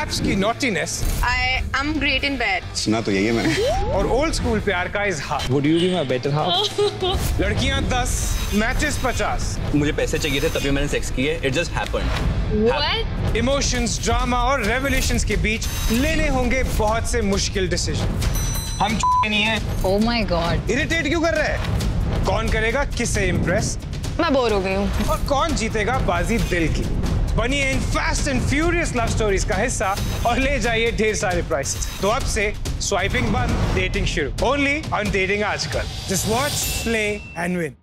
Apps की naughtiness. I'm great in bed. सुना तो यही है मैंने। और ओल्ड स्कूल प्यार का इजहार। Would you be my better half? लड़कियां 10, मैचेस 50। मुझे पैसे चाहिए थे तभी मैंने सेक्स किए। It just happened. What? Emotions, drama और रेवोल्यूशंस के बीच लेने होंगे बहुत से मुश्किल डिसीजन। हम नहीं है। Oh my God. इरिटेट क्यों कर रहे हैं? कौन करेगा किसे इम्प्रेस? मैं बोर हो गई हूँ। और कौन जीतेगा बाजी दिल की? बनिए in fast and furious love stories का हिस्सा और ले जाइए ढेर सारे प्राइसेस। तो अब से स्वाइपिंग बंद, डेटिंग शुरू। ओनली ऑन डेटिंग आजकल। Just watch, play and win.